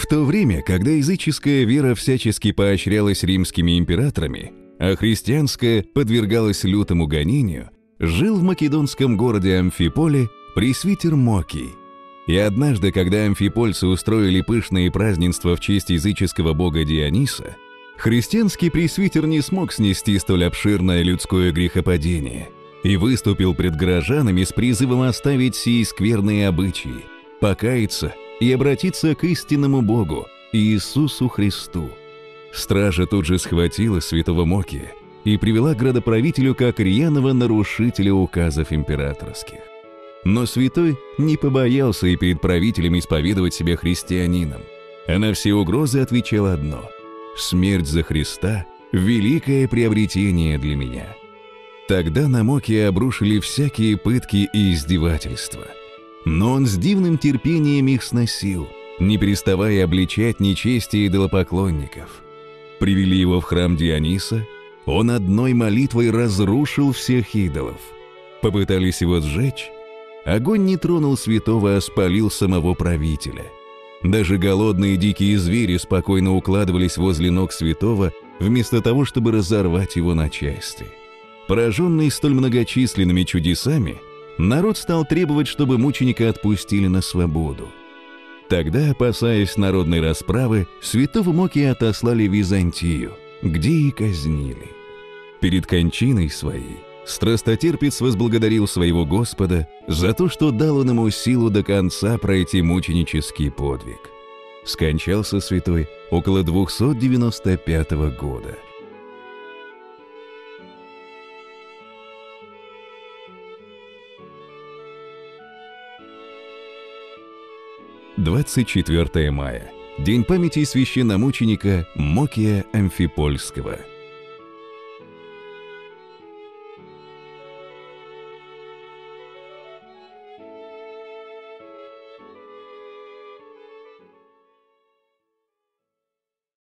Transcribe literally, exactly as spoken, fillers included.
В то время, когда языческая вера всячески поощрялась римскими императорами, а христианская подвергалась лютому гонению, жил в македонском городе Амфиполе пресвитер Мокий. И однажды, когда амфипольцы устроили пышные празднества в честь языческого бога Диониса, христианский пресвитер не смог снести столь обширное людское грехопадение и выступил пред горожанами с призывом оставить сии скверные обычаи, покаяться и обратиться к истинному Богу, Иисусу Христу. Стража тут же схватила святого Мокия и привела к градоправителю как рьяного нарушителя указов императорских. Но святой не побоялся и перед правителем исповедовать себя христианином, а на все угрозы отвечал одно: «Смерть за Христа – великое приобретение для меня». Тогда на Мокия обрушили всякие пытки и издевательства. Но он с дивным терпением их сносил, не переставая обличать нечестие идолопоклонников. Привели его в храм Диониса, он одной молитвой разрушил всех идолов. Попытались его сжечь, огонь не тронул святого, а спалил самого правителя. Даже голодные дикие звери спокойно укладывались возле ног святого, вместо того, чтобы разорвать его на части. Пораженный столь многочисленными чудесами, народ стал требовать, чтобы мученика отпустили на свободу. Тогда, опасаясь народной расправы, святого Мокия отослали в Византию, где и казнили. Перед кончиной своей страстотерпец возблагодарил своего Господа за то, что дал он ему силу до конца пройти мученический подвиг. Скончался святой около двухсот девяноста пятого года. двадцать четвёртое мая. День памяти священномученика Мокия Амфипольского.